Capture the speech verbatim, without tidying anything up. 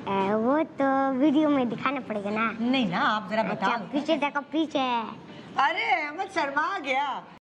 ए, वो तो वीडियो में दिखाना पड़ेगा ना। नहीं ना, आप जरा अच्छा बताओ। पीछे देखो पीछे। अरे अहमद शर्मा गया।